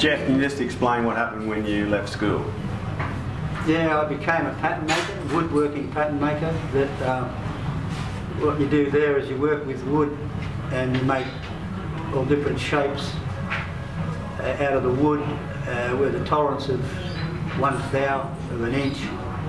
Jeff, can you just explain what happened when you left school? Yeah, I became a pattern maker, woodworking pattern maker. That what you do there is you work with wood and you make all different shapes out of the wood with a tolerance of 1/1000 of an inch,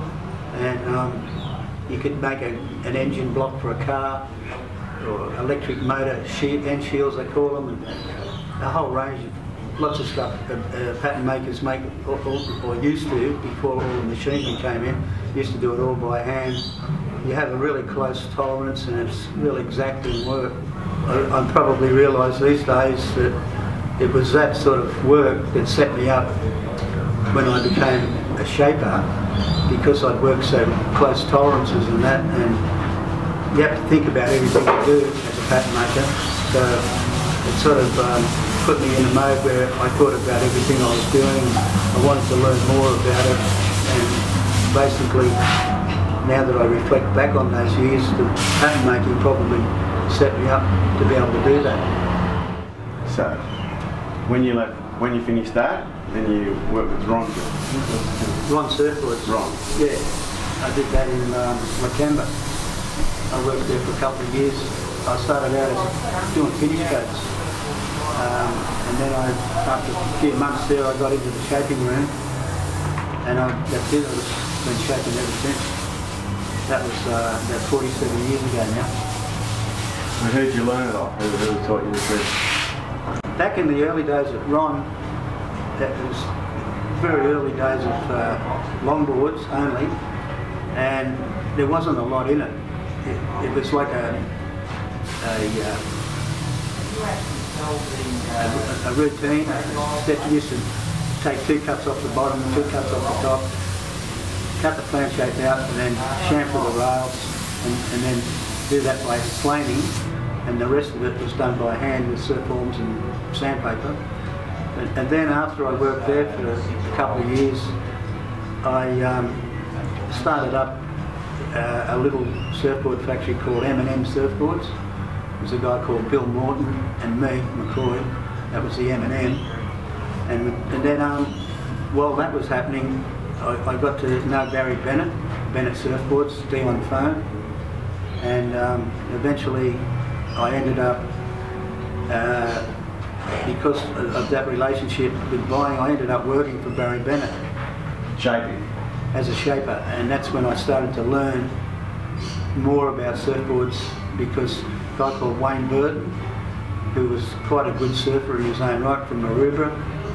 and you could make an engine block for a car, or electric motor end shields they call them, and a whole range of lots of stuff pattern makers make, or used to before all the machinery came in. Used to do it all by hand. You have a really close tolerance and it's really exacting work. I probably realise these days that it was that sort of work that set me up when I became a shaper, because I'd worked so close tolerances and that, and you have to think about everything you do as a pattern maker. So it sort of put me in a mode where I thought about everything I was doing. I wanted to learn more about it, and basically now that I reflect back on those years, the pattern making probably set me up to be able to do that. So, when you finished that, then you worked with Ron. Ron Surfboards. Ron. Yeah, I did that in Lakemba. I worked there for a couple of years. I started out as doing finish coats, and then after a few months there, I got into the shaping room, and that's it. I've been shaping ever since. That was about 47 years ago now. And who did you learn it off? Who taught you the trick? Back in the early days at Ron, that was very early days of longboards only, and there wasn't a lot in it. It was like a routine that used to take 2 cuts off the bottom, 2 cuts off the top, cut the plan shape out, and then shampoo the rails, and then do that by slaning, and the rest of it was done by hand with surf forms and sandpaper. And then after I worked there for a couple of years, I started up a little surfboard factory called M&M Surfboards. There was a guy called Bill Morton and me, McCoy. That was the M&M. And then while that was happening, I got to know Barry Bennett Surfboards, Dion Phone, and eventually I ended up, because of that relationship with buying, I ended up working for Barry Bennett. Shaping? As a shaper, and that's when I started to learn more about surfboards, because a guy called Wayne Burton, who was quite a good surfer in his own right from Maroubra,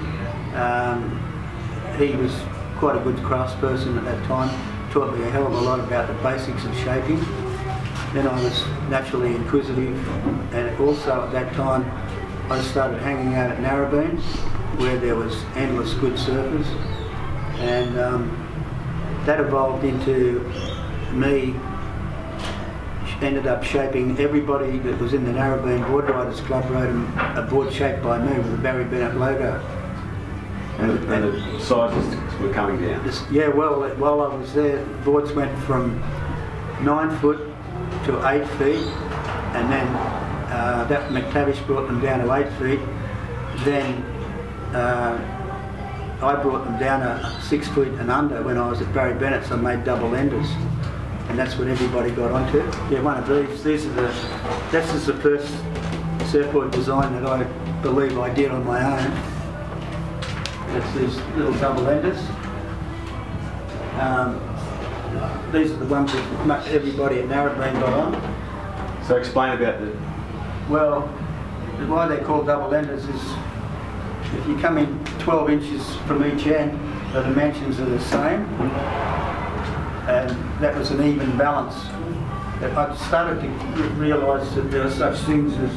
he was quite a good craftsperson at that time, taught me a hell of a lot about the basics of shaping. Then I was naturally inquisitive, and also at that time I started hanging out at Narrabeen, where there was endless good surfers, and that evolved into me ended up shaping everybody that was in the Narrabeen Board Riders Club wrote a board shaped by me with a Barry Bennett logo. And the sizes were coming down? Yeah, well, while I was there, boards went from 9 foot to 8 feet, and then that McTavish brought them down to 8 feet. Then I brought them down to 6 feet and under when I was at Barry Bennett's. I made double enders, and that's what everybody got onto. Yeah, one of these. This is the first surfboard design that I believe I did on my own. That's these little double enders. These are the ones that everybody at Narrabeen got on. So explain about the... Well, why they're called double enders is if you come in 12 inches from each end, the dimensions are the same, and that was an even balance. I started to realise that there are such things as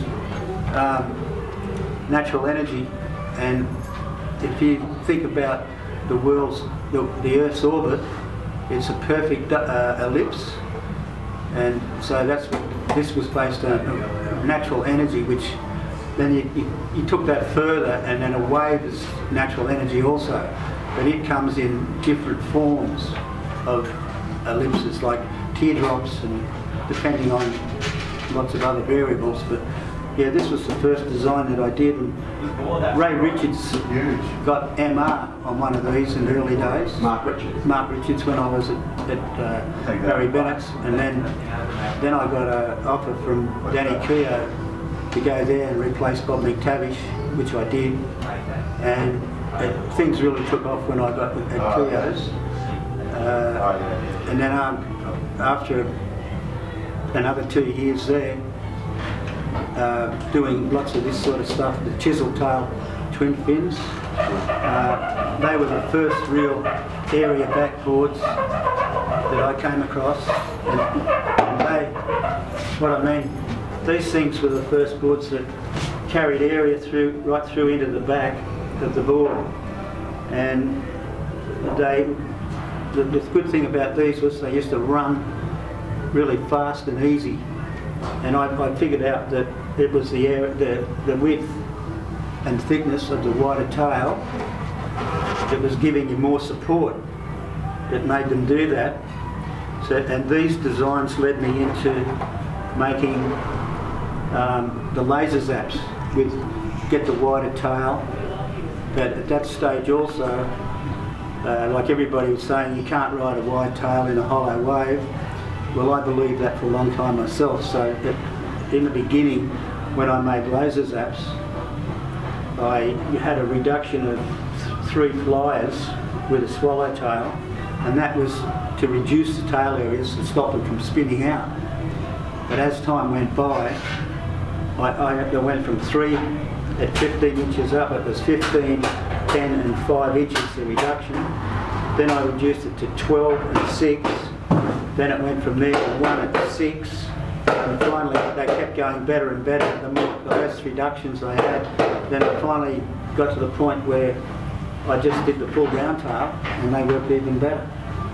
natural energy, and if you think about the Earth's orbit, it's a perfect ellipse, and so that's what this was based on, natural energy, which then you took that further, and then a wave is natural energy also, but it comes in different forms of ellipses, like teardrops, and depending on lots of other variables, but Yeah, this was the first design that I did. And Ray Richards got MR on one of these in the early days. Mark Richards. Mark Richards, when I was at Barry Bennett's, and then I got an offer from Danny Keogh to go there and replace Bob McTavish, which I did, and things really took off when I got at Keogh's. And then after another 2 years there, doing lots of this sort of stuff, the chisel tail twin fins. They were the first real area backboards that I came across. And what I mean, these things were the first boards that carried area right through into the back of the board. And the good thing about these was they used to run really fast and easy. And I figured out that it was the width and thickness of the wider tail that was giving you more support that made them do that. So, and these designs led me into making the laser zaps with get the wider tail. But at that stage also, like everybody was saying, you can't ride a wide tail in a hollow wave. Well, I believed that for a long time myself. So in the beginning, when I made laser zaps, you had a reduction of 3 flyers with a swallowtail, and that was to reduce the tail areas and stop them from spinning out. But as time went by, I went from 3 at 15 inches up, it was 15, 10 and 5 inches the reduction. Then I reduced it to 12 and 6. Then it went from there to 1 at 6. And finally they kept going better and better. The less reductions I had, then I finally got to the point where I just did the full round tail and they worked even better.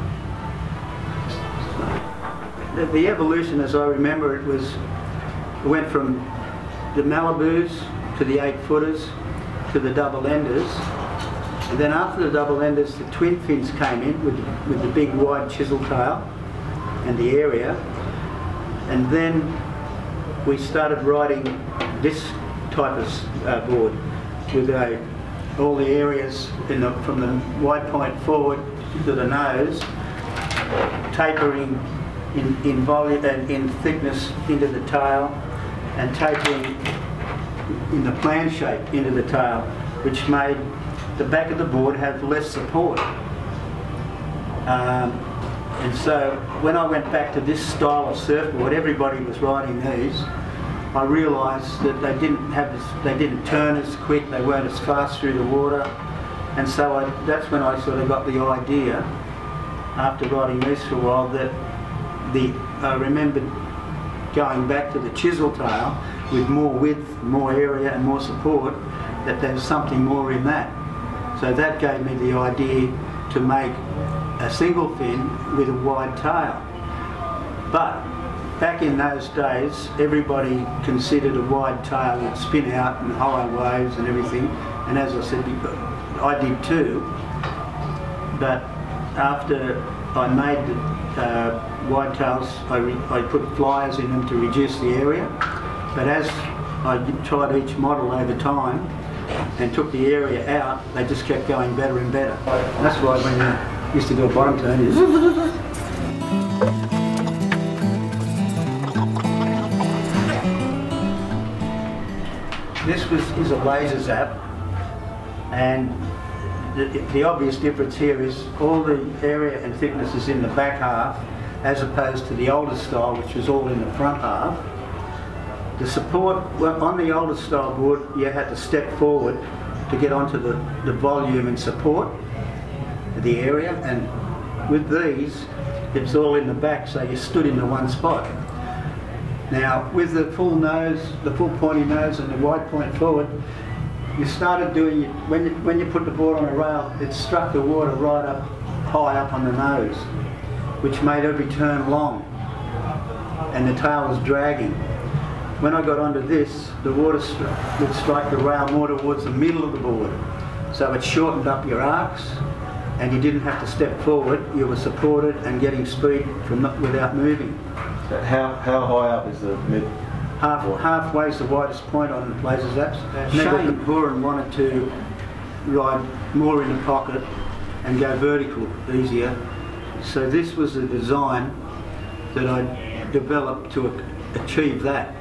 The evolution, as I remember it, went from the Malibus to the 8-footers to the double enders, and then after the double enders the twin fins came in with the big wide chisel tail and the area, and then we started riding this type of board with all the areas from the wide point forward to the nose, tapering in volume and in thickness into the tail, and tapering in the plan shape into the tail, which made the back of the board have less support. And so when I went back to this style of surfboard, everybody was riding these. I realised that they didn't turn as quick, they weren't as fast through the water, and so that's when I sort of got the idea, after riding these for a while, that I remembered going back to the chisel tail with more width, more area and more support, that there was something more in that. So that gave me the idea to make a single fin with a wide tail. But back in those days, everybody considered a wide tail would spin out and hollow waves and everything, and as I said, I did too. But after I made the wide tails, I put flyers in them to reduce the area. But as I tried each model over time and took the area out, they just kept going better and better. And that's why when you used to do a bottom turn, this is a laser zap, and the obvious difference here is all the area and thickness is in the back half, as opposed to the older style, which was all in the front half. The support, well, on the older style board, you had to step forward to get onto the volume and support the area, and with these, it's all in the back, so you stood in the one spot. Now, with the full nose, the full pointy nose and the wide point forward, you started doing, when you put the board on a rail, it struck the water right up, high up on the nose, which made every turn long, and the tail was dragging. When I got onto this, the water would strike the rail more towards the middle of the board, so it shortened up your arcs, and you didn't have to step forward, you were supported and getting speed without moving. How high up is the mid? halfway's the widest point on Laser Zaps. Shane Buran wanted to ride more in the pocket and go vertical easier. So this was a design that I developed to achieve that.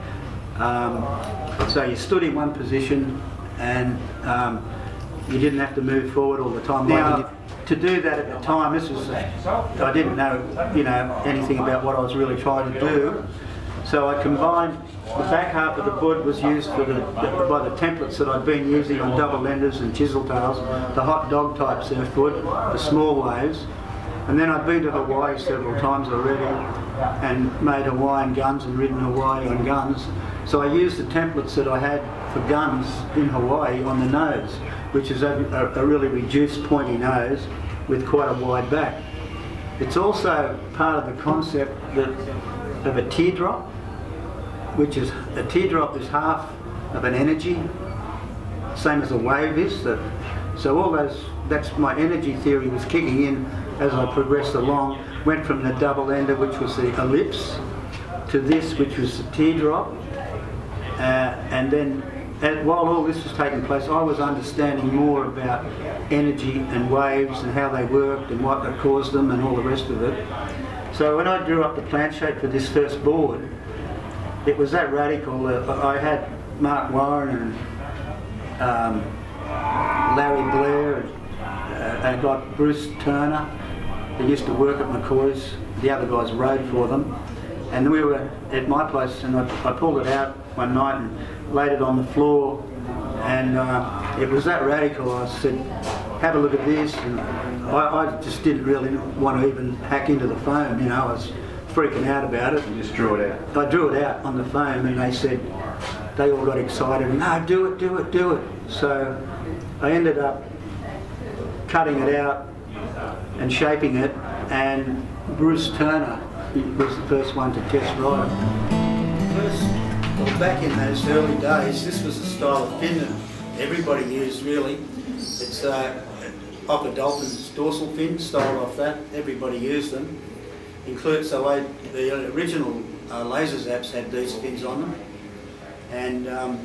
So you stood in one position and you didn't have to move forward all the time. Now, to do that at the time, this was, I didn't know, anything about what I was really trying to do. So I combined, the back half of the bud was used for by the templates that I'd been using on double enders and chisel tails, the hot dog type surfboard, the small waves. And then I'd been to Hawaii several times already and made Hawaiian guns and ridden Hawaii on guns. So I used the templates that I had for guns in Hawaii on the nose, which is a really reduced pointy nose with quite a wide back. It's also part of the concept of a teardrop, which is, a teardrop is half of an energy, same as a wave is. So all those, that's my energy theory was kicking in as I progressed along. Went from the double ender, which was the ellipse, to this, which was the teardrop. And then, while all this was taking place, I was understanding more about energy and waves and how they worked and what caused them and all the rest of it. So when I drew up the plant shape for this first board, it was that radical. I had Mark Warren and Larry Blair and I got Bruce Turner. He used to work at McCoy's. The other guys rode for them. And we were at my place and I pulled it out one night and laid it on the floor, and it was that radical. I said, have a look at this, and I just didn't really want to even hack into the foam, I was freaking out about it. You just drew it out? I drew it out on the foam and they said, they all got excited, no, do it, do it, do it. So I ended up cutting it out and shaping it, and Bruce Turner was the first one to test ride it. Well, back in those early days, this was a style of fin that everybody used really. It's Ocker Dolphin's dorsal fin, styled off that. Everybody used them. So the original Laser Zaps had these fins on them. And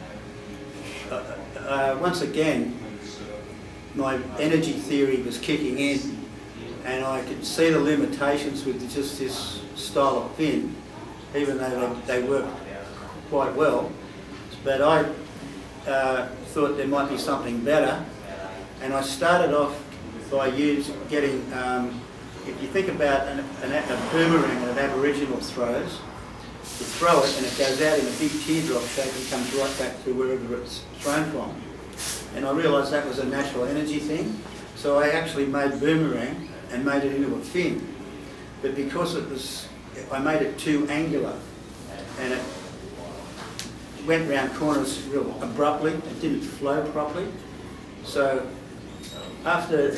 once again, my energy theory was kicking in, and I could see the limitations with just this style of fin, even though they worked quite well. But I thought there might be something better, and I started off by getting, if you think about a boomerang that Aboriginal throws, you throw it and it goes out in a big teardrop shape and comes right back to wherever it's thrown from. And I realised that was a natural energy thing, so I actually made boomerang and made it into a fin. But because I made it too angular, and it went round corners real abruptly, it didn't flow properly. So after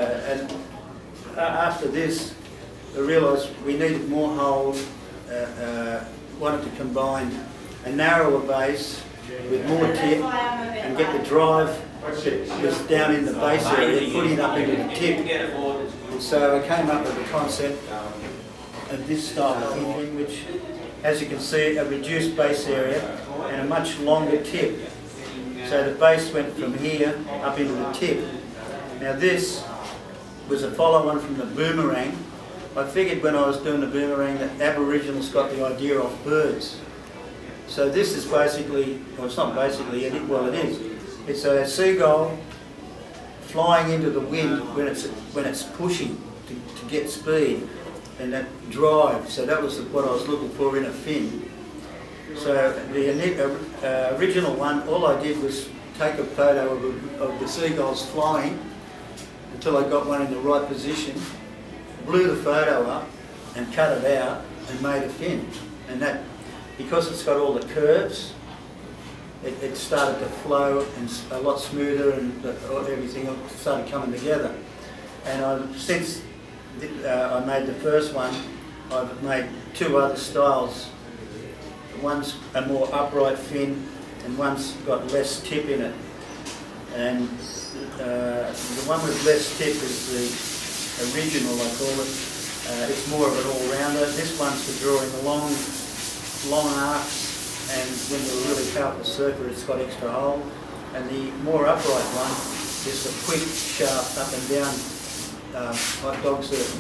this, I realised we needed more hold, wanted to combine a narrower base with more tip and get the drive that was down in the base area, putting up into the tip. And so I came up with the concept of this style of thinking, which, as you can see, a reduced base area and a much longer tip. So the base went from here up into the tip. Now this was a follow-on from the boomerang. I figured when I was doing the boomerang that Aboriginals got the idea off birds. So this is basically, well, it's not basically, well it is. It's a seagull flying into the wind when it's pushing to get speed, and that drive. So that was what I was looking for in a fin. So the original one, all I did was take a photo of the seagulls flying until I got one in the right position, blew the photo up and cut it out and made a fin. And that, because it's got all the curves, it started to flow and a lot smoother, and everything started coming together. And since I made the first one, I've made two other styles. One's a more upright fin and one's got less tip in it. And the one with less tip is the original, I call it. It's more of an all-rounder. This one's for drawing the long arcs and when you're a really powerful surfer, it's got extra hold. And the more upright one is the quick, sharp, up and down, like dog surfing.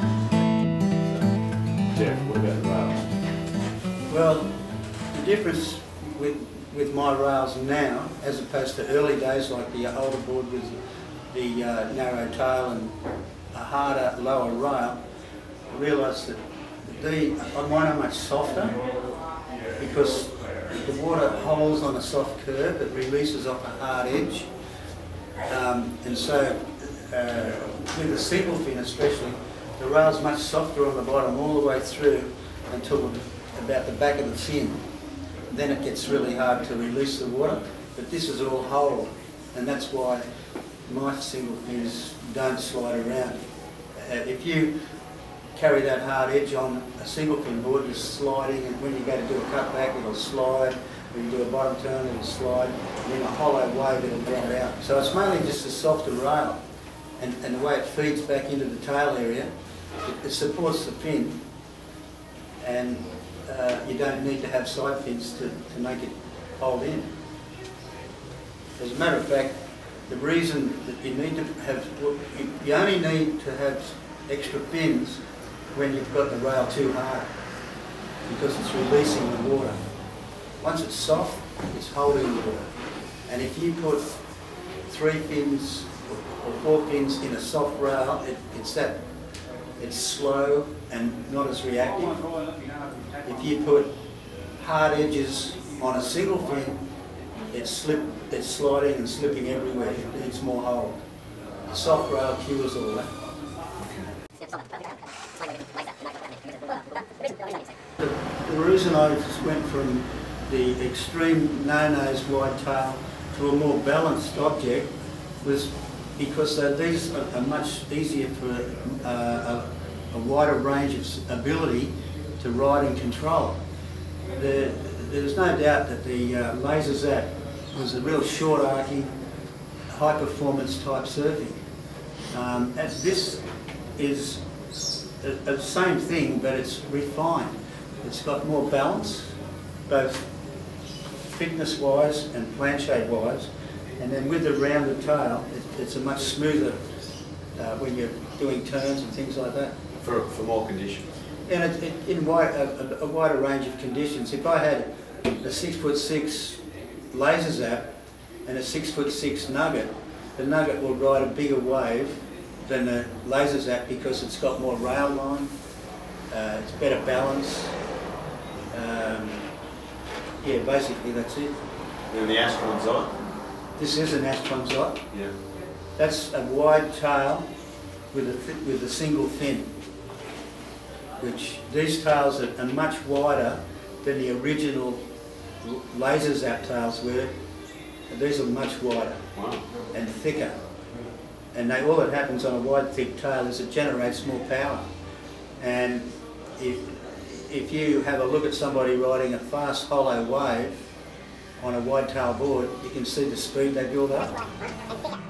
Jeff, what about the rails? Well, the difference with my rails now, as opposed to early days like the older board with the narrow tail and a harder, lower rail, I realised that mine are much softer because the water holds on a soft curve, it releases off a hard edge, and so with the single fin especially, the rail's much softer on the bottom all the way through until about the back of the fin. Then it gets really hard to release the water, but this is all hold, and that's why my single fins don't slide around. If you carry that hard edge on a single fin board, you're sliding, and when you go to do a cutback, it'll slide. When you do a bottom turn, it'll slide. And in a hollow wave, it'll drop out. So it's mainly just a softer rail, and the way it feeds back into the tail area, it supports the fin, and you don't need to have side fins to make it hold in. As a matter of fact, the reason that you need to have, you only need to have extra fins when you've got the rail too hard, because it's releasing the water. Once it's soft, it's holding the water. And if you put 3 fins or 4 fins in a soft rail, it's slow and not as reactive. If you put hard edges on a single fin, it's sliding and slipping everywhere. It needs more hold. The soft rail cures all that. The reason I just went from the extreme no-nose wide tail to a more balanced object was because these are much easier for a wider range of ability to ride and control. There's no doubt that the Laser Zap was a real short arcing, high performance type surfing. This is the same thing, but it's refined. It's got more balance, both thickness wise and planchade wise, and then with the rounded tail, it's a much smoother when you're doing turns and things like that. For more conditions. And in a wider range of conditions. If I had a 6'6" Laser Zap and a 6'6" Nugget, the Nugget will ride a bigger wave than the Laser Zap because it's got more rail line, it's better balance. Yeah, basically that's it. And the Astron Zot? This is an Astron Zot. Yeah. That's a wide tail with a single fin, which these tails are much wider than the original Laser Zap tails were. And these are much wider. Wow. And thicker. And all that happens on a wide, thick tail is it generates more power. And if you have a look at somebody riding a fast, hollow wave on a wide tail board, you can see the speed they build up.